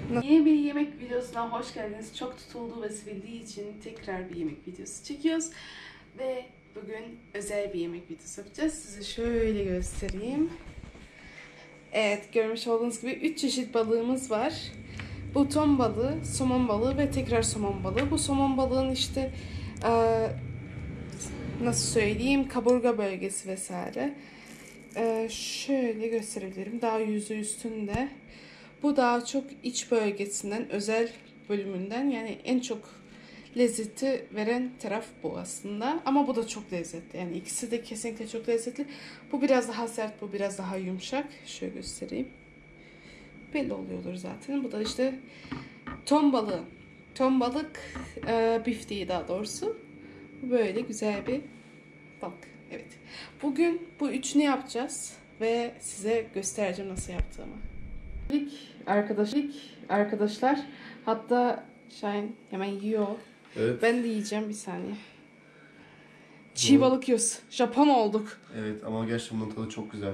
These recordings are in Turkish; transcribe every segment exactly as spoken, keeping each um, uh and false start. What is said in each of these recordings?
Yeni bir yemek videosuna hoş geldiniz. Çok tutulduğu ve sevildiği için tekrar bir yemek videosu çekiyoruz. Ve bugün özel bir yemek videosu yapacağız. Size şöyle göstereyim. Evet, görmüş olduğunuz gibi üç çeşit balığımız var. Bu ton balığı, somon balığı ve tekrar somon balığı. Bu somon balığın işte e, nasıl söyleyeyim, kaburga bölgesi vesaire. E, şöyle gösterebilirim. Daha yüzü üstünde. Bu daha çok iç bölgesinden, özel bölümünden, yani en çok lezzeti veren taraf bu aslında. Ama bu da çok lezzetli. Yani ikisi de kesinlikle çok lezzetli. Bu biraz daha sert, bu biraz daha yumuşak. Şöyle göstereyim. Belli oluyordur zaten. Bu da işte ton balığı. Ton balık e, bifteği daha doğrusu. Böyle güzel bir balık. Evet. Bugün bu üçünü yapacağız ve size göstereceğim nasıl yaptığımı. İlk arkadaş, ilk arkadaşlar, hatta Şahin hemen yiyor. Evet. Ben de yiyeceğim bir saniye. Çiğ Bu... balık yiyoruz. Japon olduk. Evet ama gerçekten bunun tadı çok güzel.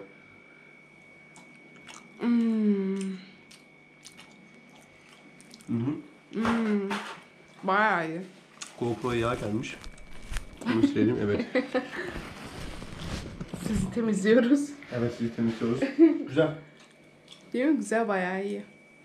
Hmm. Hı hı. Hmm. Bayağı iyi. GoPro'ya yağ gelmiş. Bunu söyleyeyim, evet. Sizi temizliyoruz. Evet, sizi temizliyoruz. Güzel. Değil mi? Güzel, bayağı iyi.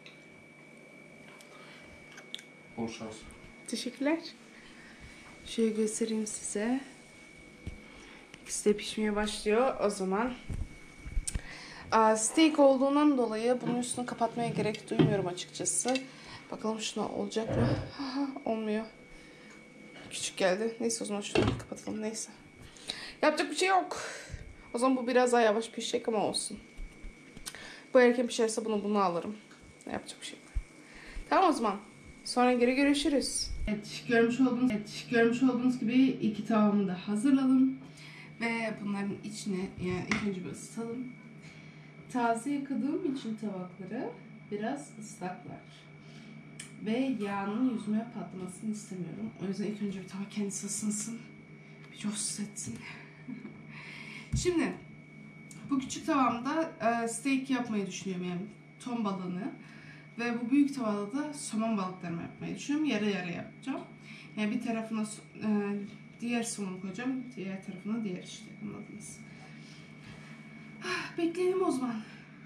Bol şans. Teşekkürler. Şöyle göstereyim size. İkisi de pişmeye başlıyor. O zaman steak olduğundan dolayı bunun üstünü kapatmaya gerek duymuyorum açıkçası. Bakalım şuna olacak mı? Olmuyor. Küçük geldi. Neyse, o zaman şunu kapatalım. Neyse. Yapacak bir şey yok. O zaman bu biraz daha yavaş pişecek ama olsun. Bu erken pişerse bunu bunu alırım. Yapacak bir şey yok. Tamam o zaman. Sonra geri görüşürüz. Evet, görmüş olduğunuz, evet, görmüş olduğunuz gibi iki tavamı da hazırladım. Ve bunların içine, yani ilk önce bir ısıtalım. Taze yıkadığım için tabakları biraz ıslaklar. Ve yağının yüzüme patlamasını istemiyorum. O yüzden ilk önce bir tabak kendisi ısınsın. Bir coşsuz etsin. Şimdi bu küçük tavamda e, steak yapmayı düşünüyorum, yani ton balığını. Ve bu büyük tavada da somon balıklarımı yapmayı düşünüyorum. Yarı yarı yapacağım. Yani bir tarafına e, diğer somon koyacağım. Diğer tarafına diğer, işte anladınız. Bekleyelim o zaman.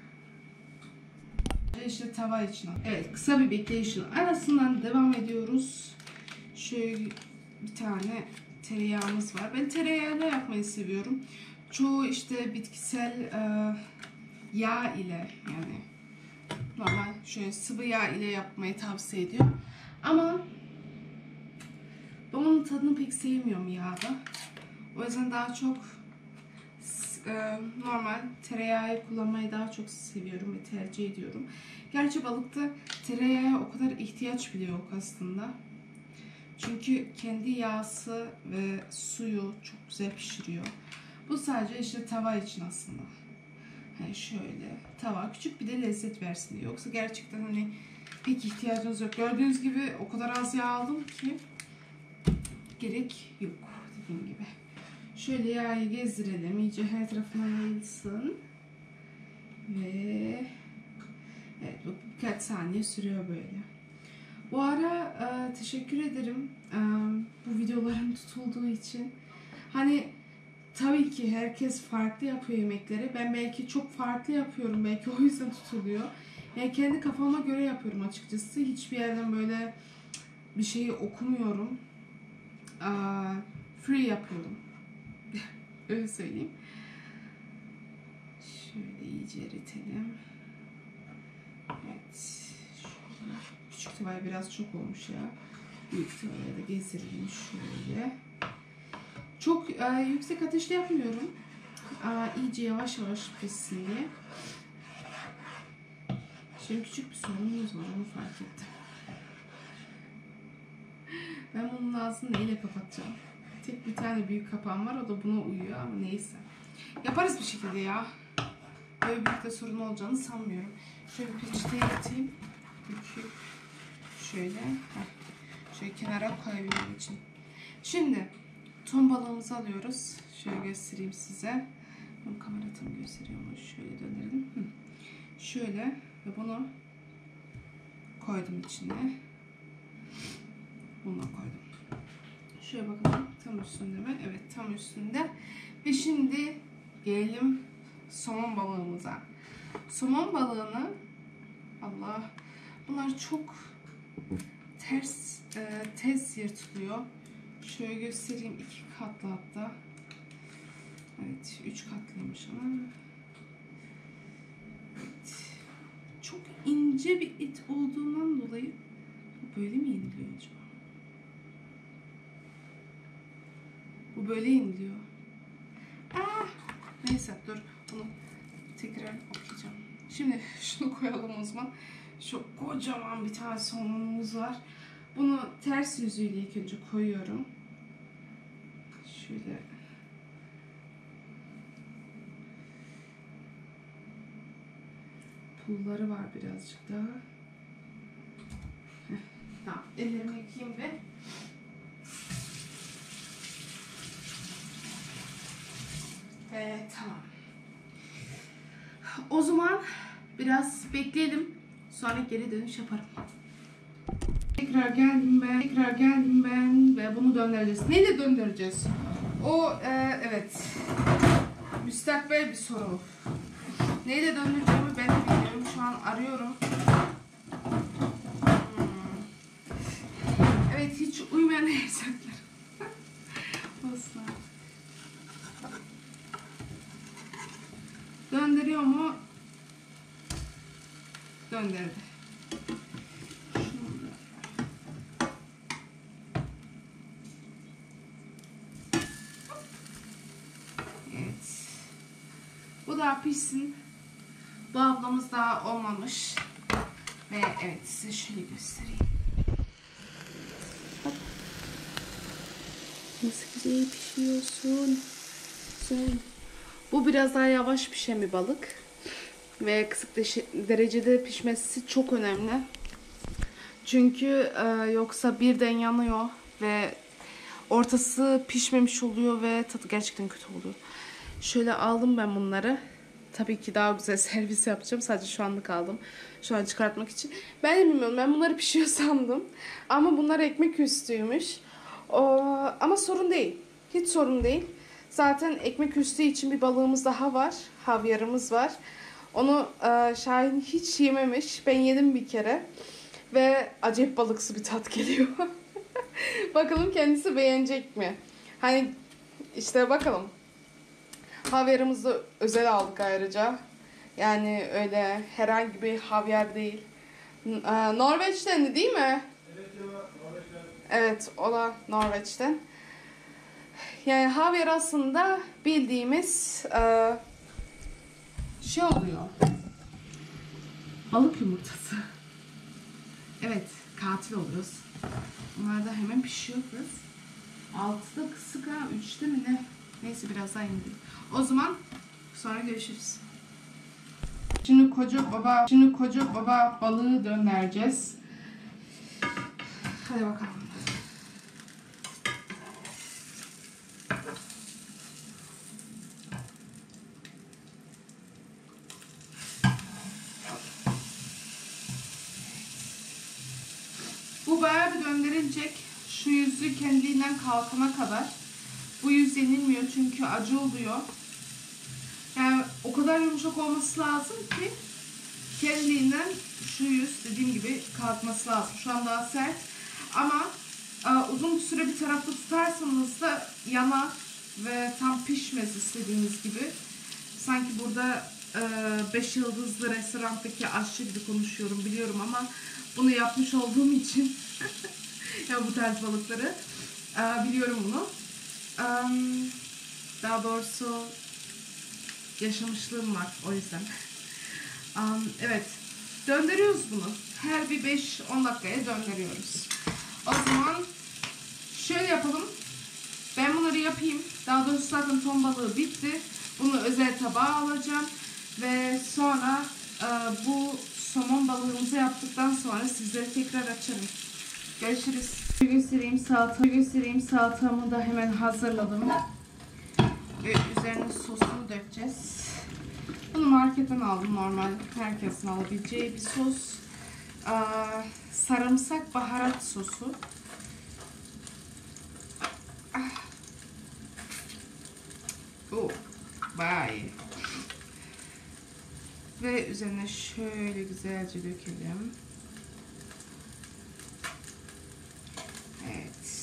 İşte tava için. Evet, kısa bir bekleyişin arasından devam ediyoruz. Şöyle bir tane tereyağımız var. Ben tereyağıyla yapmayı seviyorum. Çoğu işte bitkisel e, yağ ile, yani normal şöyle sıvı yağ ile yapmayı tavsiye ediyorum. Ama ben onun tadını pek sevmiyorum yağda. O yüzden daha çok e, normal tereyağı kullanmayı daha çok seviyorum ve tercih ediyorum. Gerçi balıkta tereyağı o kadar ihtiyaç bile yok aslında. Çünkü kendi yağsı ve suyu çok güzel pişiriyor. Bu sadece işte tava için aslında. Yani şöyle tava küçük, bir de lezzet versin diye. Yoksa gerçekten hani pek ihtiyacınız yok. Gördüğünüz gibi o kadar az yağ aldım ki gerek yok dediğim gibi. Şöyle yağı gezdirelim. İyice her tarafına yayılsın. Ve evet, bu birkaç saniye sürüyor böyle. Bu ara e, teşekkür ederim e, bu videoların tutulduğu için. Hani tabii ki herkes farklı yapıyor yemekleri. Ben belki çok farklı yapıyorum. Belki o yüzden tutuluyor. Yani kendi kafama göre yapıyorum açıkçası. Hiçbir yerden böyle bir şeyi okumuyorum. E, free yapıyorum. Öyle söyleyeyim. Şöyle iyice eritelim. Evet. Şöyle. Küçük tavaya biraz çok olmuş ya. Büyük tavaya da gezdirelim şöyle. Çok e, yüksek ateşte yapmıyorum. E, iyice yavaş yavaş pişsin diye. Şimdi küçük bir sorunumuz var, onu fark ettim. Ben bunun ağzını neyle kapatacağım? Tek bir tane büyük kapağım var, o da buna uyuyor ama neyse. Yaparız bir şekilde ya. Böyle büyük de sorun olacağını sanmıyorum. Şöyle bir peçeteye atayım. Şöyle. Şöyle kenara koyabilmem için. Şimdi ton balığımızı alıyoruz. Şöyle göstereyim size. Bunu kamera tam gösteriyor mu? Şöyle dönelim. Şöyle ve bunu koydum içine. Bunu da koydum. Şöyle bakalım tam üstünde mi? Evet tam üstünde. Ve şimdi gelelim somon balığımıza. Somon balığını Allah bunlar çok ters e, tez yırtılıyor. Şöyle göstereyim, iki katlı hatta. Evet, üç katlıymış ama. Evet. Çok ince bir et olduğundan dolayı bu böyle mi yeniliyor acaba? Bu böyle yeniliyor. Ah! Neyse dur, bunu tekrar okuyacağım. Şimdi şunu koyalım o zaman. Şu kocaman bir tane somonumuz var. Bunu ters yüzüyle ilk önce koyuyorum. Şöyle. Pulları var birazcık daha. Heh, tamam. Ellerimi yıkayayım ve Evet, tamam. O zaman biraz bekleyelim. Sonra geri dönüş yaparım. Tekrar geldim ben. Tekrar geldim ben ve bunu döndüreceğiz. Neyle döndüreceğiz? O e, evet. Müstakbel bir soru. Neyle döndüreceğimi ben de bilmiyorum. Şu an arıyorum. Hmm. Evet, hiç uymayan erzaklar. Olsun. Döndürüyor mu? Döndürdü. Evet. Bu daha pişsin. Bu ablamız daha olmamış. Ve evet, size şöyle göstereyim. Hop. Nasıl güzel pişiyorsun. Güzel. Bu biraz daha yavaş pişen bir balık. Ve kısık derecede pişmesi çok önemli. Çünkü e, yoksa birden yanıyor ve ortası pişmemiş oluyor ve tadı gerçekten kötü oluyor. Şöyle aldım ben bunları. Tabii ki daha güzel servis yapacağım. Sadece şu anlık aldım. Şu an çıkartmak için. Ben de bilmiyorum. Ben bunları pişiyor sandım. Ama bunlar ekmek üstüymüş. O, ama sorun değil. Hiç sorun değil. Zaten ekmek üstü için bir balığımız daha var. Havyarımız var. Onu e, Şahin hiç yememiş. Ben yedim bir kere. Ve acayip balıksı bir tat geliyor. Bakalım kendisi beğenecek mi? Hani işte bakalım. Havyarımızı özel aldık ayrıca. Yani öyle herhangi bir havyar değil. Norveç'ten değil mi? Evet ya, Norveç'ten. Evet, o da Norveç'ten. Yani havyar aslında bildiğimiz e, şey oluyor. Balık yumurtası. Evet, katil oluyoruz. Bunlar da hemen pişiyor kız. Altıda kısık ha, üçte mi ne? Neyse biraz daha indir. O zaman sonra görüşürüz. Şimdi koca baba, şimdi koca baba balığı döndüreceğiz. Hadi bakalım. Bu bayağı bir döndürülecek. Şu yüzü kendiliğinden kalkana kadar. Bu yüz yenilmiyor çünkü acı oluyor. Yani o kadar yumuşak olması lazım ki kendiliğinden şu yüz dediğim gibi kalkması lazım. Şu an daha sert. Ama e, uzun süre bir tarafta tutarsanız da yanar ve tam pişmez istediğiniz gibi. Sanki burada beş yıldızlı restorandaki aşçı gibi konuşuyorum biliyorum ama bunu yapmış olduğum için ya bu tarz balıkları e, biliyorum bunu. E, daha doğrusu yaşamışlığım var o yüzden. E, evet, döndürüyoruz bunu. Her bir beş on dakikaya döndürüyoruz. O zaman şöyle yapalım. Ben bunları yapayım. Daha doğrusu zaten ton balığı bitti. Bunu özel tabağa alacağım. Ve sonra e, bu somon balığımızı yaptıktan sonra sizlere tekrar açarım. Görüşürüz. Göstereyim salata. Göstereyim salatamı da hemen hazırladım. Ve üzerine sosunu dökeceğiz. Bunu marketten aldım, normal herkesin alabileceği bir sos. Aa, sarımsak baharat sosu. Ah. Oh, bayağı iyi. Ve üzerine şöyle güzelce dökelim. Evet.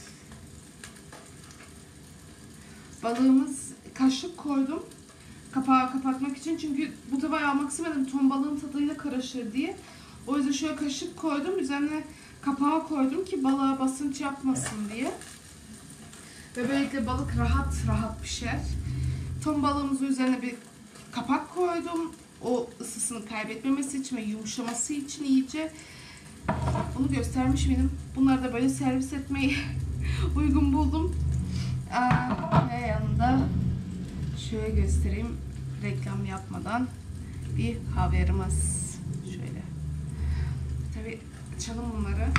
Balığımız, kaşık koydum kapağı kapatmak için, çünkü bu tavayı almak istemedim ton balığın tadıyla karışır diye. O yüzden şöyle kaşık koydum, üzerine kapağı koydum ki balığa basınç yapmasın diye. Ve böylelikle balık rahat rahat pişer. Ton balığımızın üzerine bir kapak koydum. O ısısını kaybetmemesi için ve yumuşaması için iyice. Onu göstermiş miydim? Bunları da böyle servis etmeyi uygun buldum. Aa, ve yanında şöyle göstereyim, reklam yapmadan, bir havyarımız. Şöyle. Tabii açalım bunları.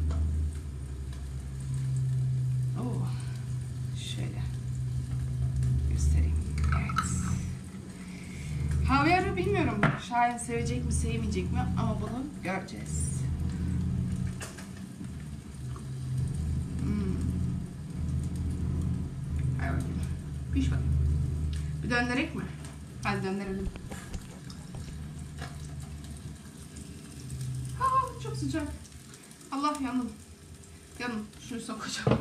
Oo. Şöyle göstereyim. Evet. Havyarı bilmiyorum. Şahin sevecek mi sevmeyecek mi, ama bunu göreceğiz. Hmm. Evet. Piş bakayım. Bir döndürek mi? Hadi döndürelim. Aa, çok sıcak. Allah, yandım. Yandım. Şunu sokacağım.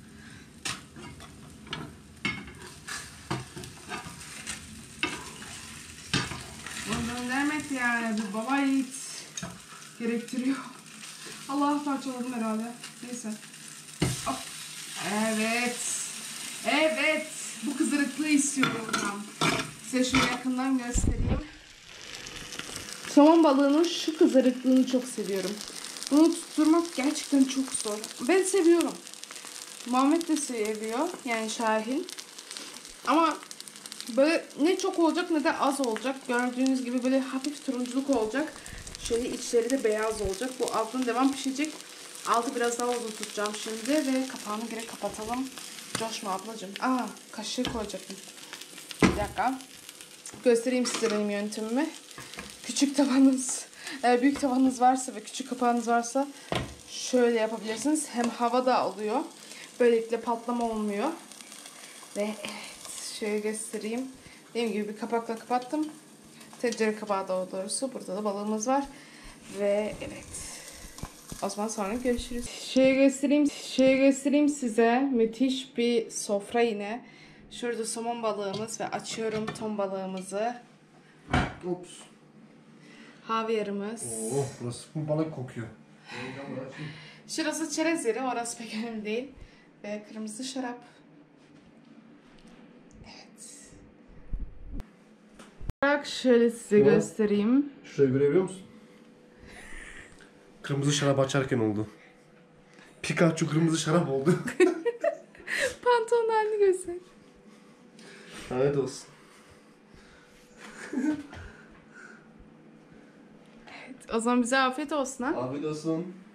Bunu döndürmek yani bu baba yiğit gerektiriyor. Allah'a parçaladım herhalde. Neyse. Hop. Evet. Evet. Bu kızarıklığı istiyorum ben. Size şöyle yakından göstereyim. Somon balığının şu kızarıklığını çok seviyorum. Bunu tutturmak gerçekten çok zor. Ben seviyorum. Muhammed de seviyor. Yani Şahin. Ama böyle ne çok olacak ne de az olacak. Gördüğünüz gibi böyle hafif turunculuk olacak. Şöyle içleri de beyaz olacak. Bu altın devam pişecek. Altı biraz daha uzun tutacağım şimdi ve kapağını direkt kapatalım. Coşma ablacığım. Aa, kaşığı koyacaktım. Bir dakika. Göstereyim size benim yöntemimi. Küçük tavanınız, eğer büyük tavanınız varsa ve küçük kapağınız varsa şöyle yapabilirsiniz. Hem hava da alıyor. Böylelikle patlama olmuyor. Ve evet, şöyle göstereyim. Dediğim gibi bir kapakla kapattım. Tencere kapağı daha doğrusu. Burada da balığımız var. Ve evet. O zaman sonra görüşürüz. Şöyle göstereyim, şöyle göstereyim size. Müthiş bir sofra yine. Şurada somon balığımız ve açıyorum ton balığımızı. Ups. Havyarımız. Oo, burası bu balık kokuyor. Şurası çerez yeri, orası pek önemli değil. Ve kırmızı şarap. Evet. Bak şöyle size Şuraya, göstereyim. Şurayı görebiliyor musun? Kırmızı şarap açarken oldu. Pikachu kırmızı şarap oldu. Pantolon halini göster. Lanet olsun. Evet, o zaman bize afiyet olsun ha. Afiyet olsun.